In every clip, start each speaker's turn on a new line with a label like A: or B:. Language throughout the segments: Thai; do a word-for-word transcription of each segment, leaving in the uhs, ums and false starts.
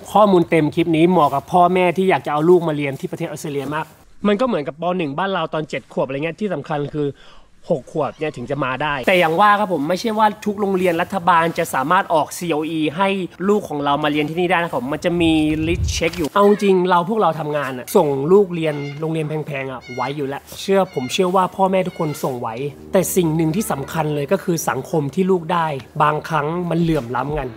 A: ข้อมูลเต็มคลิปนี้เหมาะกับพ่อแม่ที่อยากจะเอาลูกมาเรียนที่ประเทศออสเตรเลียมากมันก็เหมือนกับป.หนึ่ง บ้านเราตอนเจ็ดขวบอะไรเงี้ยที่สำคัญคือหกขวบเนี่ยถึงจะมาได้แต่อย่างว่าครับผมไม่ใช่ว่าทุกโรงเรียนรัฐบาลจะสามารถออก ซี โอ อี ให้ลูกของเรามาเรียนที่นี่ได้นะครับมันจะมีลิสต์เช็คอยู่เอาจริงเราพวกเราทำงานอะส่งลูกเรียนโรงเรียนแพงๆอะไว้อยู่แล้วเชื่อผมเชื่อว่าพ่อแม่ทุกคนส่งไว้แต่สิ่งหนึ่งที่สำคัญเลยก็คือสังคมที่ลูกได้บางครั้งมันเหลื่อมล้ำกัน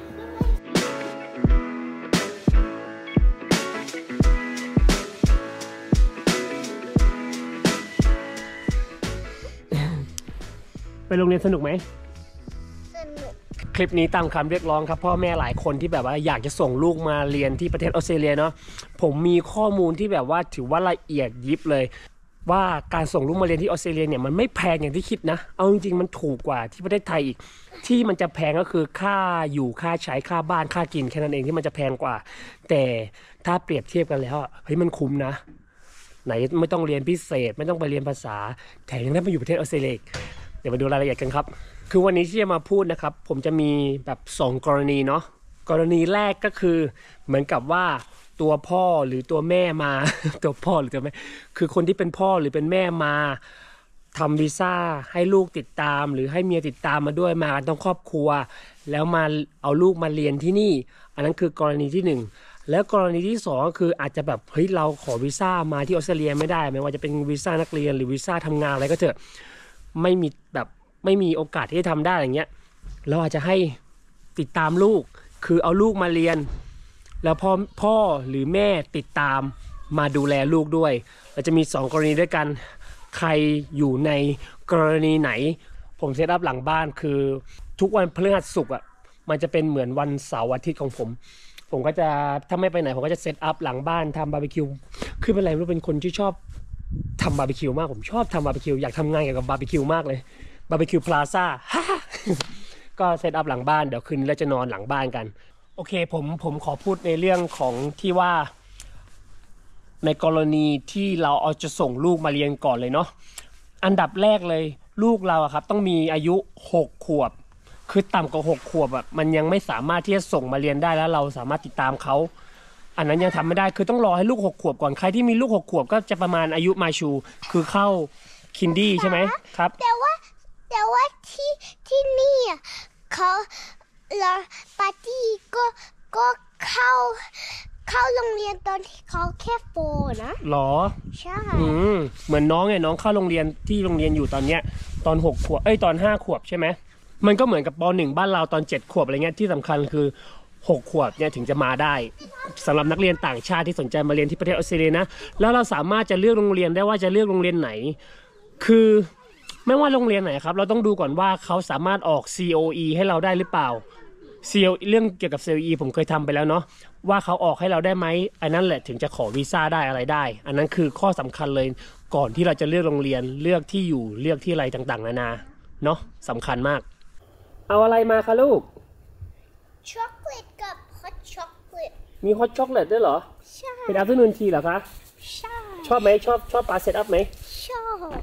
A: ไปโรงเรียนสนุกไหมสนุกคลิปนี้ตามคำเรียกร้องครับพ่อแม่หลายคนที่แบบว่าอยากจะส่งลูกมาเรียนที่ประเทศออสเตรเลียเนาะผมมีข้อมูลที่แบบว่าถือว่าละเอียดยิบเลยว่าการส่งลูกมาเรียนที่ออสเตรเลียเนี่ยมันไม่แพงอย่างที่คิดนะเอาจริงๆมันถูกกว่าที่ประเทศไทยอีกที่มันจะแพงก็คือค่าอยู่ค่าใช้ค่าบ้านค่ากินแค่นั้นเองที่มันจะแพงกว่าแต่ถ้าเปรียบเทียบกันแล้วเฮ้ยมันคุ้มนะไหนไม่ต้องเรียนพิเศษไม่ต้องไปเรียนภาษาแถมยังได้มาอยู่ประเทศออสเตรเลียเดี๋ยวมาดูรายละเอียดกันครับคือวันนี้ที่จะมาพูดนะครับผมจะมีแบบสองกรณีเนาะกรณีแรกก็คือเหมือนกับว่าตัวพ่อหรือตัวแม่มา ตัวพ่อหรือตัวแม่คือคนที่เป็นพ่อหรือเป็นแม่มาทำวีซ่าให้ลูกติดตามหรือให้เมียติดตามมาด้วยมากันทั้งครอบครัวแล้วมาเอาลูกมาเรียนที่นี่อันนั้นคือกรณีที่หนึ่งแล้วกรณีที่สองก็คืออาจจะแบบเฮ้ยเราขอวีซ่ามาที่ออสเตรเลียไม่ได้ไม่ว่าจะเป็นวีซ่านักเรียนหรือวีซ่าทำงานอะไรก็เถอะไม่มีแบบไม่มีโอกาสที่จะทำได้อย่างเงี้ยเราอาจจะให้ติดตามลูกคือเอาลูกมาเรียนแล้วพ่อพ่อหรือแม่ติดตามมาดูแลลูกด้วยเราจะมีสองกรณีด้วยกันใครอยู่ในกรณีไหนผมเซตอัพหลังบ้านคือทุกวันพฤหัสศุกร์อ่ะมันจะเป็นเหมือนวันเสาร์อาทิตย์ของผมผมก็จะถ้าไม่ไปไหนผมก็จะเซตอัพหลังบ้านทำบาร์บีคิวคือเป็นอะไรไม่รู้เป็นคนที่ชอบทำบาร์บีคิวมากผมชอบทำบาร์บีคิวอยากทำงานเกี่ยวกับบาร์บีคิวมากเลยบาร์บีคิวพลาซ่าก็เซตอัพหลังบ้านเดี๋ยวคืนนี้เราจะนอนหลังบ้านกันโอเคผมผมขอพูดในเรื่องของที่ว่าในกรณีที่เราเอาจะส่งลูกมาเรียนก่อนเลยเนาะอันดับแรกเลยลูกเราครับต้องมีอายุหกขวบคือต่ำกว่าหกขวบแบบมันยังไม่สามารถที่จะส่งมาเรียนได้แล้วเราสามารถติดตามเขาอันนั้นยังทำไม่ได้คือต้องรอให้ลูกหกขวบก่อนใครที่มีลูกหกขวบก็จะประมาณอายุมาชูคือเข้าคินดี้ใช่ไหมครับ
B: แต่ว่าแต่ว่าที่ที่นี่เขาเราปาร์ตี้ก็ก็เข้าเข้าโรงเรียนตอนที่เขาแค่โฟนะ
A: หรอ
B: ใช่
A: อืมเหมือนน้องไงน้องเข้าโรงเรียนที่โรงเรียนอยู่ตอนเนี้ยตอนหกขวบเอ้ยตอนห้าขวบใช่ไหมมันก็เหมือนกับป.หนึ่ง บ้านเราตอนเจ็ดขวบอะไรเงี้ยที่สำคัญคือหกขวบเนี่ยถึงจะมาได้สำหรับนักเรียนต่างชาติที่สนใจมาเรียนที่ประเทศออสเตรเลียนะแล้วเราสามารถจะเลือกโรงเรียนได้ว่าจะเลือกโรงเรียนไหนคือไม่ว่าโรงเรียนไหนครับเราต้องดูก่อนว่าเขาสามารถออก ซี โอ อี ให้เราได้หรือเปล่า ซี โอ เรื่องเกี่ยวกับ ซี โอ อี ผมเคยทำไปแล้วเนาะว่าเขาออกให้เราได้ไหมอันนั้นแหละถึงจะขอวีซ่าได้อะไรได้อันนั้นคือข้อสำคัญเลยก่อนที่เราจะเลือกโรงเรียนเลือกที่อยู่เลือกที่อะไรต่างๆนานาเนาะสำคัญมากเอาอะไรมาคะลูก
B: ช็อกโกแลตกับฮอตช็อกโกแลต
A: มีฮอตช็อกโกแลตด้วยเหรอ
B: ใช่
A: เป็นอัฟเตอร์นูนทีเหรอคะ
B: ใช่
A: ชอบไหมชอบชอบปลาเซตอัพไหม
B: ชอบ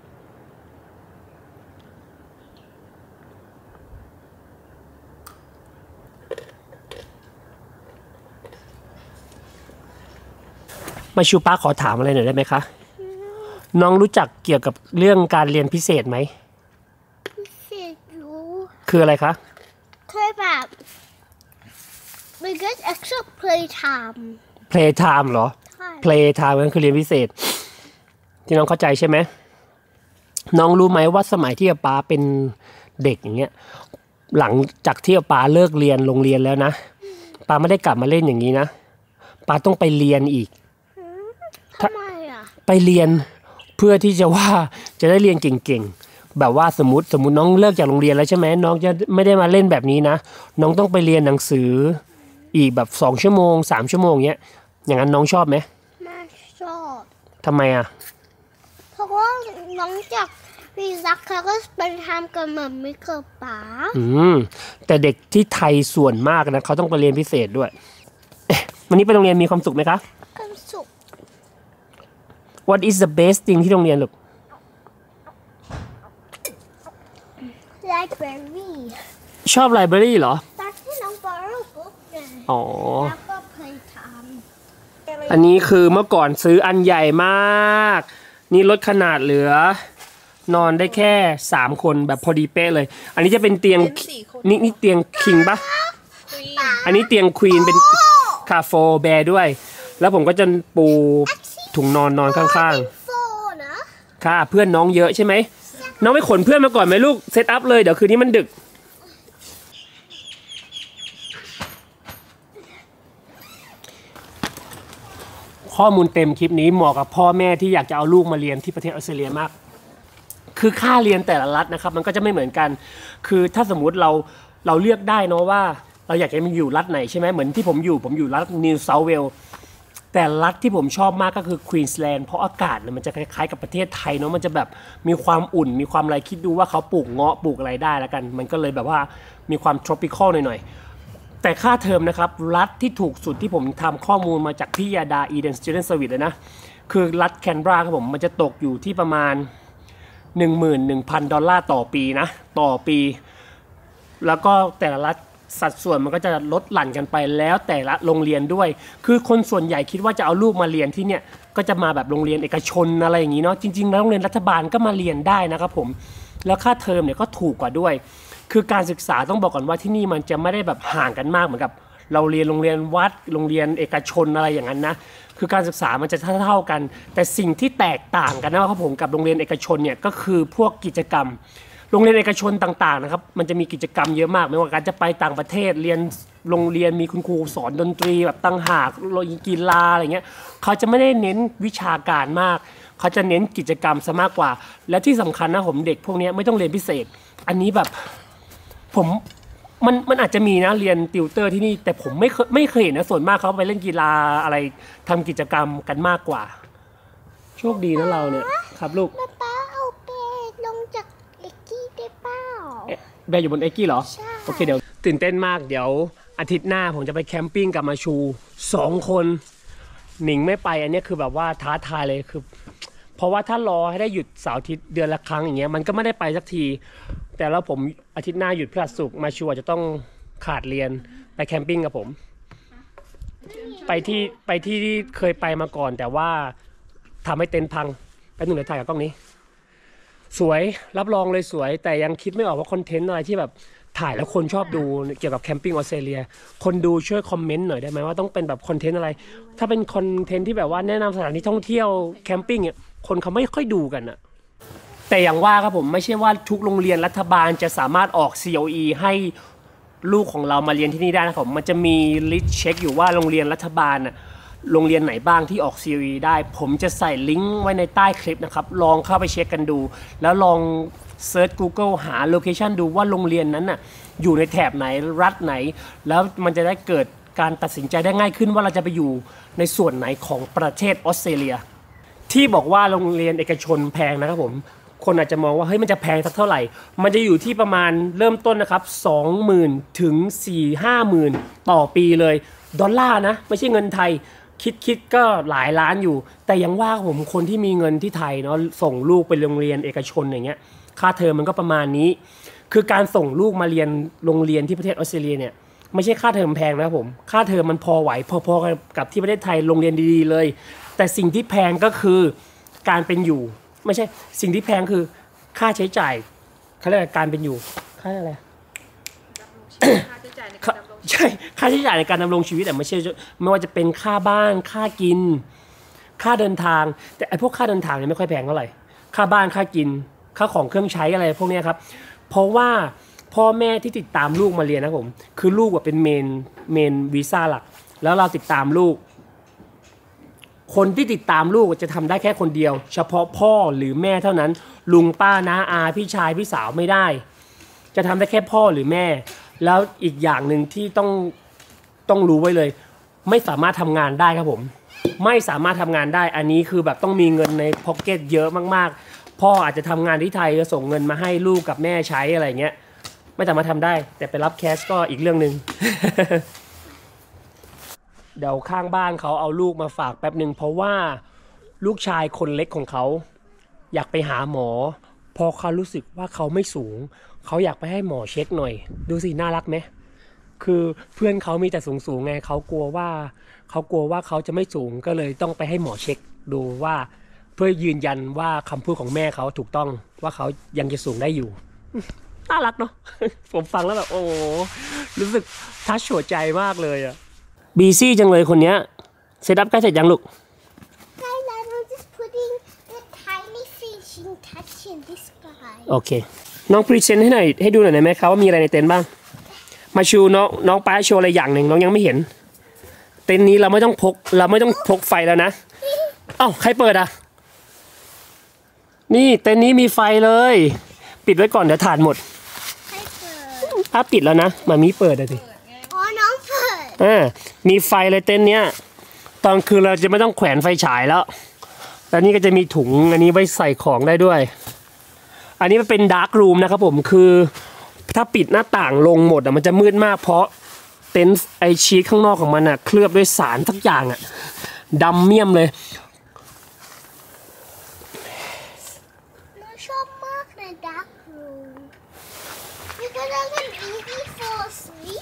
A: มาชูป้าขอถามอะไรหน่อยได้ไหมคะน้องรู้จักเกี่ยวกับเรื่องการเรียนพิเศษไหม
B: พิเศษรู้
A: คืออะไรคะ
B: เคยแบบ because extra play time
A: play time เหรอ play time นั่นคือเรียนพิเศษที่น้องเข้าใจใช่ไหมน้องรู้ไหมว่าสมัยที่ป้าเป็นเด็กอย่างเงี้ยหลังจากที่ป้าเลิกเรียนโรงเรียนแล้วนะป้าไม่ได้กลับมาเล่นอย่างนี้นะป้าต้องไปเรียนอีก
B: ทำไมอ่ะ
A: ไปเรียนเพื่อที่จะว่าจะได้เรียนเก่งๆแบบว่าสมมติสมมติน้องเลิกจากโรงเรียนแล้วใช่ไหมน้องจะไม่ได้มาเล่นแบบนี้นะน้องต้องไปเรียนหนังสืออีกแบบสองชั่วโมงสามชั่วโมงเงี้ยอย่างนั้นน้องชอบไหม
B: ไม่ชอบ
A: ทำไมอ่ะ
B: เพราะว่าน้องจากวีซ่าเขาก็เป็นทำกับเหมือนไม่เกิดป๋า
A: อืมแต่เด็กที่ไทยส่วนมากนะเขาต้องไปเรียนพิเศษด้วยวันนี้ไปโรงเรียนมีความสุขไหมคะ
B: ความสุข
A: What is the best thing ที่โรงเรียนลูก
B: Library
A: ชอบ Library เหรอ
B: ตอนที่น้อง borrow book ไง
A: อ๋อ
B: แล้วก็ play
A: อันนี้คือเมื่อก่อนซื้ออันใหญ่มาก นี่ลดขนาดเหลือนอนได้แค่สามคนแบบพอดีเป๊ะเลย อันนี้จะเป็นเตียงนี่นี่เตียงคิงปะอันนี้เตียงควีนเป็นคาโฟแบร์ด้วย แล้วผมก็จะปูถุงนอนนอนข้างๆค่ะเพื่อนน้องเยอะใช่ไหมน้องไปขนเพื่อนมาก่อนไหมลูกเซตอัพเลยเดี๋ยวคืนนี้มันดึกข้อมูลเต็มคลิปนี้เหมาะกับพ่อแม่ที่อยากจะเอาลูกมาเรียนที่ประเทศออสเตรเลียมากคือค่าเรียนแต่ละรัฐนะครับมันก็จะไม่เหมือนกันคือถ้าสมมุติเราเราเลือกได้เนาะว่าเราอยากจะมาอยู่รัฐไหนใช่ไหมเหมือนที่ผมอยู่ผมอยู่รัฐนิวเซาท์เวลส์แต่รัฐที่ผมชอบมากก็คือควีนสแลนด์เพราะอากาศเนี่ยมันจะคล้ายๆกับประเทศไทยเนาะมันจะแบบมีความอุ่นมีความอะไรคิดดูว่าเขาปลูกเงาะปลูกอะไรได้แล้วกันมันก็เลยแบบว่ามีความ tropical หน่อยๆแต่ค่าเทอมนะครับรัฐที่ถูกสุดที่ผมทำข้อมูลมาจากพี่ยาดา Eden Student Service เลยนะคือรัฐแคนเบราครับผมมันจะตกอยู่ที่ประมาณ หนึ่งหมื่นหนึ่งพัน ดอลลาร์ต่อปีนะต่อปีแล้วก็แต่ละรัฐสัดส่วนมันก็จะลดหลั่นกันไปแล้วแต่ละโรงเรียนด้วยคือคนส่วนใหญ่คิดว่าจะเอาลูกมาเรียนที่เนี่ยก็จะมาแบบโรงเรียนเอกชนอะไรอย่างนี้เนาะจริงๆแล้วโรงเรียนรัฐบาลก็มาเรียนได้นะครับผมแล้วค่าเทอมเนี่ยก็ถูกกว่าด้วยคือการศึกษาต้องบอกก่อนว่าที่นี่มันจะไม่ได้แบบห่างกันมากเหมือนกับเราเรียนโรงเรียนวัดโรงเรียนเอกชนอะไรอย่างนั้นนะคือการศึกษามันจะเท่าๆกันแต่สิ่งที่แตกต่างกันนะครับผมกับโรงเรียนเอกชนเนี่ยก็คือพวกกิจกรรมโรงเรียนเอกชนต่างๆนะครับมันจะมีกิจกรรมเยอะมากไม่ว่าการจะไปต่างประเทศเรียนโรงเรียนมีคุณครูสอนดนตรีแบบตั้งหากกีฬาอะไรเงี้ยเขาจะไม่ได้เน้นวิชาการมากเขาจะเน้นกิจกรรมซะมากกว่าและที่สำคัญนะผมเด็กพวกนี้ไม่ต้องเรียนพิเศษอันนี้แบบผมมันมันอาจจะมีนะเรียนติวเตอร์ที่นี่แต่ผมไม่เคยไม่เคยเห็นนะส่วนมากเขาไปเล่นกีฬาอะไรทำกิจกรรมกันมากกว่าโชคดีนะเราเนี่ยครับลูก
B: ป๊าป๊าเอาเปลงจากเอ็กกี้ได้เปล่า
A: แบร์อยู่บนเอ็กกี้เหรอ
B: ใช่
A: โอเคเดี๋ยวตื่นเต้นมากเดี๋ยวอาทิตย์หน้าผมจะไปแคมปิ้งกับมาชูสองคนหนิงไม่ไปอันนี้คือแบบว่าท้าทายเลยคือเพราะว่าถ้ารอให้ได้หยุดเสาร์อาทิตย์เดือนละครั้งอย่างเงี้ยมันก็ไม่ได้ไปสักทีแต่แล้วผมอาทิตย์หน้าหยุดพฤหัสศุกร์มาชัวร์จะต้องขาดเรียนไปแคมปิ้งกับผมไปที่ไปที่ที่เคยไปมาก่อนแต่ว่าทำให้เต็นท์พังไปหนึ่งเลยถ่ายกับกล้องนี้สวยรับรองเลยสวยแต่ยังคิดไม่ออกว่าคอนเทนต์อะไรที่แบบถ่ายแล้วคนชอบดูเกี่ยวกับแคมปิ้งออสเตรเลียคนดูช่วยคอมเมนต์หน่อยได้ไหมว่าต้องเป็นแบบคอนเทนต์อะไรถ้าเป็นคอนเทนต์ที่แบบว่าแนะนำสถานที่ท่องเที่ยวแคมปิ้งเนี่ยคนเขาไม่ค่อยดูกันอะแต่อย่างว่าครับผมไม่ใช่ว่าทุกโรงเรียนรัฐบาลจะสามารถออก ซี โอ อี ให้ลูกของเรามาเรียนที่นี่ได้นะครับผมมันจะมีลิสต์เช็คอยู่ว่าโรงเรียนรัฐบาลน่ะโรงเรียนไหนบ้างที่ออก ซี โอ อี ได้ผมจะใส่ลิงก์ไว้ในใต้คลิปนะครับลองเข้าไปเช็คกันดูแล้วลองเซิร์ช Google หาโลเคชันดูว่าโรงเรียนนั้นน่ะอยู่ในแถบไหนรัฐไหนแล้วมันจะได้เกิดการตัดสินใจได้ง่ายขึ้นว่าเราจะไปอยู่ในส่วนไหนของประเทศออสเตรเลียที่บอกว่าโรงเรียนเอกชนแพงนะครับผมคนอาจจะมองว่าเฮ้ยมันจะแพงสักเท่าไหร่มันจะอยู่ที่ประมาณเริ่มต้นนะครับ สองหมื่น ถึง สี่ถึงห้าหมื่น ต่อปีเลยดอลลาร์นะไม่ใช่เงินไทยคิดคิดก็หลายล้านอยู่แต่ยังว่าผมคนที่มีเงินที่ไทยเนาะส่งลูกไปโรงเรียนเอกชนอย่างเงี้ยค่าเทอมมันก็ประมาณนี้คือการส่งลูกมาเรียนโรงเรียนที่ประเทศออสเตรเลียเนี่ยไม่ใช่ค่าเทอมแพงนะครับผมค่าเทอมมันพอไหวพอๆกับที่ประเทศไทยโรงเรียนดีๆเลยแต่สิ่งที่แพงก็คือการเป็นอยู่ไม่ใช่สิ่งที่แพงคือค่าใช้จ่ายเขาเรียกการเป็นอยู่ค่าอะไรค่าใช้จ่ายในการดำรงใช่ค่าใช้จ่ายในการดำรงชีวิตแต่ไม่ใช่ไม่ว่าจะเป็นค่าบ้านค่ากินค่าเดินทางแต่ไอ้พวกค่าเดินทางเนี่ยไม่ค่อยแพงเท่าไหร่ค่าบ้านค่ากินค่าของเครื่องใช้อะไรพวกนี้ครับเพราะว่าพ่อแม่ที่ติดตามลูกมาเรียนนะผมคือลูกว่าเป็นเมนเมนวีซ่าหลักแล้วเราติดตามลูกคนที่ติดตามลูกจะทำได้แค่คนเดียวเฉพาะพ่อหรือแม่เท่านั้นลุงป้าน้าอาพี่ชายพี่สาวไม่ได้จะทำได้แค่พ่อหรือแม่แล้วอีกอย่างหนึ่งที่ต้องต้องรู้ไว้เลยไม่สามารถทำงานได้ครับผมไม่สามารถทำงานได้อันนี้คือแบบต้องมีเงินในพ็อกเก็ตเยอะมากๆพ่ออาจจะทำงานที่ไทยจะส่งเงินมาให้ลูกกับแม่ใช้อะไรเงี้ยไม่สามารถทำได้แต่ไปรับแคชก็อีกเรื่องนึง เดี๋ยวข้างบ้านเขาเอาลูกมาฝากแป๊บหนึ่งเพราะว่าลูกชายคนเล็กของเขาอยากไปหาหมอพอเขารู้สึกว่าเขาไม่สูงเขาอยากไปให้หมอเช็คหน่อยดูสิน่ารักไหมคือเพื่อนเขามีแต่สูงสูงไงเขากลัวว่าเขากลัวว่าเขาจะไม่สูงก็เลยต้องไปให้หมอเช็คดูว่าเพื่อยืนยันว่าคำพูดของแม่เขาถูกต้องว่าเขายังจะสูงได้อยู่น่ารักเนาะ ผมฟังแล้วแบบโอ้รู้สึกทัชหัวใจมากเลยอะบีซี่จังเลยคนเนี้ยเซตอัพใกล้เสร็จยังลูก
B: Thailand, we're just putting the tiny finishing touch in this guy.
A: โอเคน้องพรีเซนต์ให้หน่อยให้ดูหน่อยได้ไหมครับว่ามีอะไรในเต็นท์บ้างมาชูน้องน้องป้าโชว์อะไรอย่างหนึ่งน้องยังไม่เห็นเต็นท์นี้เราไม่ต้องพกเราไม่ต้องพกไฟแล้วนะเอ้าใครเปิดอ่ะนี่เต็นท์นี้มีไฟเลยปิดไว้ก่อนเดี๋ยวถ่านหมด
B: ให้เปิด
A: ถ้าปิดแล้วนะมามีเปิดอะสิ
B: อ๋อ น้องเปิด
A: อ่ามีไฟเลยเต็นท์เนี้ยตอนคืนเราจะไม่ต้องแขวนไฟฉายแล้วแล้วนี่ก็จะมีถุงอันนี้ไว้ใส่ของได้ด้วยอันนี้มันเป็นดาร์กรูมนะครับผมคือถ้าปิดหน้าต่างลงหมดอ่ะมันจะมืดมากเพราะเต็นท์ไอชีทข้างนอกของมันอ่ะเคลือบด้วยสารสักอย่างอ่ะดำเมี่ยมเลย
B: น้องชอบมากใน dark room because I can easily fall asleep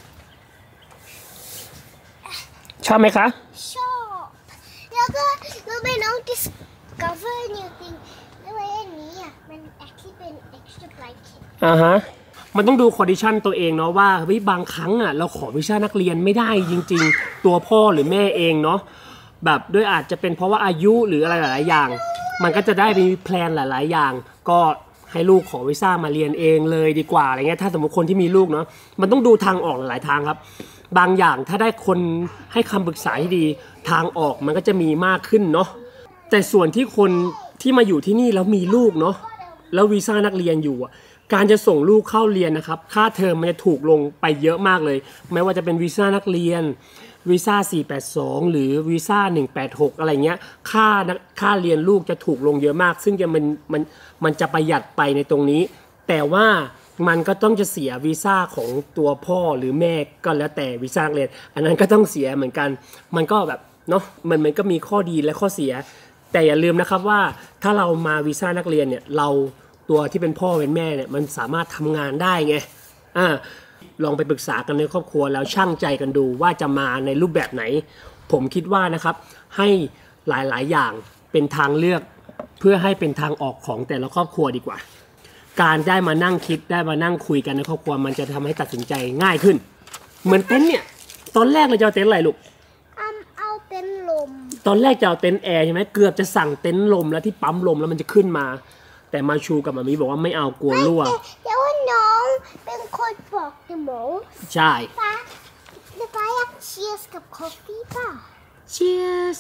A: ชอบไหมคะ
B: ชอบแล้วก็รู้ไหมน้อง discover new thing แล้วไอ้อันนี้อ่ะมัน actually เป็น extra blanket
A: อ่าฮะมันต้องดูคอนดิชันตัวเองเนาะว่าเฮ้ยบางครั้งอ่ะเราขอวีซ่านักเรียนไม่ได้จริงๆตัวพ่อหรือแม่เองเนาะแบบด้วยอาจจะเป็นเพราะว่าอายุหรืออะไรหลายๆอย่างมันก็จะได้มีแพลนหลายๆอย่างก็ให้ลูกขอวีซ่ามาเรียนเองเลยดีกว่าอะไรเงี้ยถ้าสมมติคนที่มีลูกเนาะมันต้องดูทางออกหลายๆทางครับบางอย่างถ้าได้คนให้คำปรึกษาที่ดีทางออกมันก็จะมีมากขึ้นเนาะแต่ส่วนที่คนที่มาอยู่ที่นี่แล้วมีลูกเนาะแล้ววีซ่านักเรียนอยู่อ่ะการจะส่งลูกเข้าเรียนนะครับค่าเทอมมันจะถูกลงไปเยอะมากเลยไม่ว่าจะเป็นวีซ่านักเรียนวีซ่าสี่แปดสองหรือวีซ่าหนึ่งแปดหกอะไรเงี้ยค่าค่าเรียนลูกจะถูกลงเยอะมากซึ่งจะมันมันมันจะประหยัดไปในตรงนี้แต่ว่ามันก็ต้องจะเสียวีซ่าของตัวพ่อหรือแม่ก็แล้วแต่วีซ่านักเรียนอันนั้นก็ต้องเสียเหมือนกันมันก็แบบเนาะมันมันก็มีข้อดีและข้อเสียแต่อย่าลืมนะครับว่าถ้าเรามาวีซ่านักเรียนเนี่ยเราตัวที่เป็นพ่อเป็นแม่เนี่ยมันสามารถทำงานได้ไงอ่าลองไปปรึกษากันในครอบครัวแล้วชั่งใจกันดูว่าจะมาในรูปแบบไหนผมคิดว่านะครับให้หลายๆอย่างเป็นทางเลือกเพื่อให้เป็นทางออกของแต่ละครอบครัวดีกว่าการได้มานั่งคิดได้มานั่งคุยกันในครอบครัวมันจะทำให้ตัดสินใจง่ายขึ้นเหมือนเต็นท์เนี่ยตอนแรกเราจะเอาเต็นท์อะไรลูก
B: เอาเอาเต็นท์ลม
A: ตอนแรกจะเอาเต็นท์แอร์ใช่ไหมเกือบจะสั่งเต็นท์ลมแล้วที่ปั๊มลมแล้วมันจะขึ้นมาแต่มาชูกับมามีบอกว่าไม่เอากลัวรั่ว
B: เดี๋ยวว่าน้องเป็นคนบอกเดโม
A: ใช่
B: ป้าเดี๋ยวป้าอยากเชียร์กับคอฟฟี่ป่ะ
A: Cheers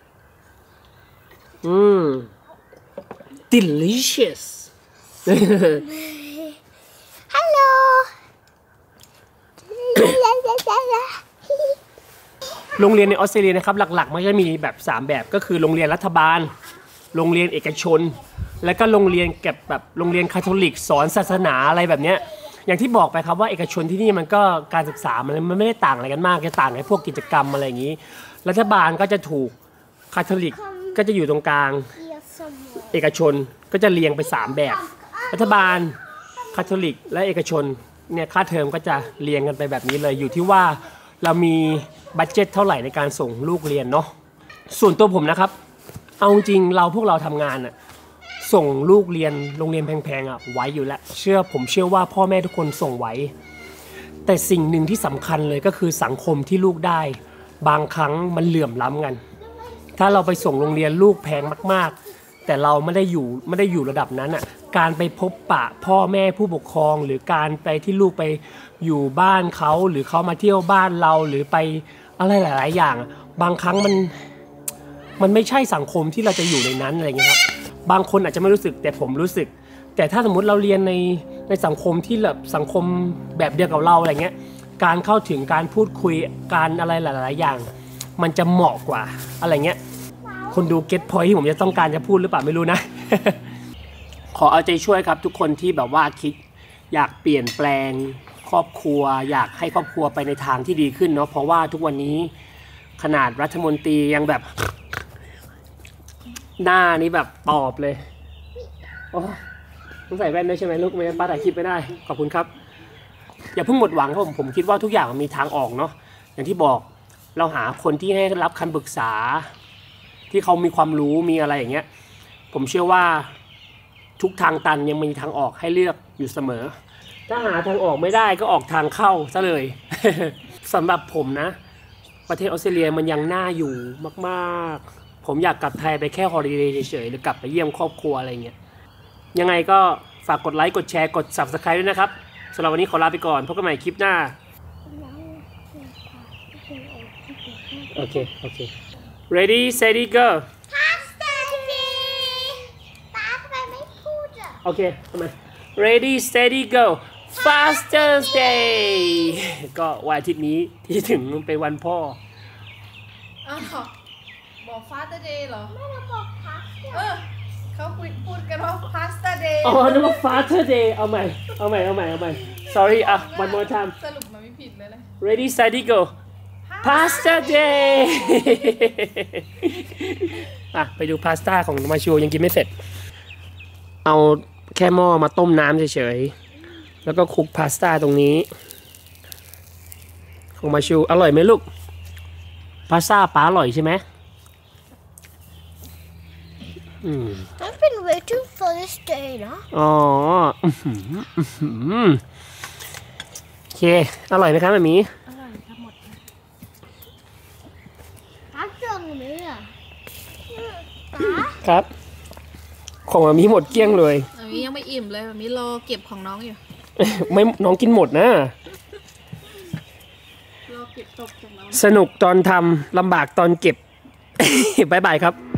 A: อืม delicious
B: ฮัลโหล
A: โรงเรียนในออสเตรเลียนะครับหลักๆมันจะมีแบบสามแบบก็คือโรงเรียนรัฐบาลโรงเรียนเอกชนแล้วก็โรงเรียนเก็บแบบโรงเรียนคาทอลิกสอนศาสนาอะไรแบบเนี้ยอย่างที่บอกไปครับว่าเอกชนที่นี่มันก็การศึกษามันมันไม่ได้ต่างอะไรกันมากจะต่างในพวกกิจกรรมอะไรอย่างนี้รัฐบาลก็จะถูกคาทอลิกก็จะอยู่ตรงกลางเอกชนก็จะเรียงไปสามแบบรัฐบาลคาทอลิกและเอกชนเนี่ยค่าเทอมก็จะเรียงกันไปแบบนี้เลยอยู่ที่ว่าเรามีบัดเจ็ตเท่าไหร่ในการส่งลูกเรียนเนาะส่วนตัวผมนะครับเอาจริงเราพวกเราทำงานอะส่งลูกเรียนโรงเรียนแพงๆอ่ะไว้อยู่แล้วเชื่อผมเชื่อว่าพ่อแม่ทุกคนส่งไว้แต่สิ่งหนึ่งที่สำคัญเลยก็คือสังคมที่ลูกได้บางครั้งมันเหลื่อมล้ำกันถ้าเราไปส่งโรงเรียนลูกแพงมากๆแต่เราไม่ได้อยู่ไม่ได้อยู่ระดับนั้นอ่ะการไปพบปะพ่อแม่ผู้ปกครองหรือการไปที่ลูกไปอยู่บ้านเขาหรือเขามาเที่ยวบ้านเราหรือไปอะไรหลายๆอย่างบางครั้งมันมันไม่ใช่สังคมที่เราจะอยู่ในนั้นอะไรเงี้ยครับบางคนอาจจะไม่รู้สึกแต่ผมรู้สึกแต่ถ้าสมมุติเราเรียนในในสังคมที่แบบสังคมแบบเดียวกับเราอะไรเงี้ยการเข้าถึงการพูดคุยการอะไรหลายๆอย่างมันจะเหมาะกว่าอะไรเงี้ยคนดูเก็ตพอยท์ที่ผมจะต้องการจะพูดหรือเปล่าไม่รู้นะ ขอเอาใจช่วยครับทุกคนที่แบบว่าคิดอยากเปลี่ยนแปลงครอบครัวอยากให้ครอบครัวไปในทางที่ดีขึ้นเนาะเพราะว่าทุกวันนี้ขนาดรัฐมนตรียังแบบหน้านี้แบบตอบเลยโอ้ต้องใส่แว่นด้วยใช่ไหมลูกไม่งั้นป้าถ่ายคลิปไม่ได้ขอบคุณครับอย่าเพิ่งหมดหวังครับผมผมคิดว่าทุกอย่างมันมีทางออกเนาะอย่างที่บอกเราหาคนที่ให้รับคำปรึกษา ที่เขามีความรู้มีอะไรอย่างเงี้ยผมเชื่อว่าทุกทางตันยังมีทางออกให้เลือกอยู่เสมอถ้าหาทางออกไม่ได้ก็ออกทางเข้าซะเลย สำหรับผมนะประเทศออสเตรเลียมันยังน่าอยู่มากๆผมอยากกลับไทยไปแค่ฮอลิเดย์เฉยๆหรือกลับไปเยี่ยมครอบครัวอะไรเงี้ยยังไงก็ฝากกดไลค์กดแชร์กด ซับสไครบ์ ด้วยนะครับสำหรับวันนี้ขอลาไปก่อนพบกันใหม่คลิปหน้าโอเคโอเค ready steady go
B: พาสต้าดีป้าทำไมไม่พูดอ่ะ
A: โอเคทำไม ready steady go faster day ก็วันอาทิตย์นี้ที่ถึงเป็นวันพ่อ
C: อ้าวบอกฟาสต์เดย์เหรอ
B: ไม่เราบอกพาสต้า
C: เออเขาคุยพูดกันว่าพาสต์เดย์
A: อ๋อนึกว่า Father Day เอาใหม่ เอาใหม่ เอาใหม่ เอาใหม่ sorry อ่ะ one more time
C: สรุปมันไม่ผิดเลยเลย
A: ready steady go pasta day อ่ะ ไปดูพาสต้าของมาชูยังกินไม่เสร็จ เอาแค่หม้อมาต้มน้ำเฉยๆ แล้วก็คลุกพาสต้าตรงนี้ ของมาชูอร่อยไหมลูก พาสต้าป้าอร่อยใช่ไหมอืม
B: I've been waiting for this day นะ
A: อ๋ออื้อหืออื้อหือโอเค อร่อยไหมครับแบบนี้
C: อร่อยทั้งหมด
B: ป้าจองไหมอ่ะป้า
A: ครับ ของแบบนี้หมดเกลี้ยงเลย
C: อันนี้ยังไม่อิ่มเลยอันนี้รอเก็บของน้องอยู่
A: ไม่น้องกินหมดนะ
C: รอเก็บตกจากน้อง
A: สนุกตอนทำลำบากตอนเก็บ บ๊ายบายครับ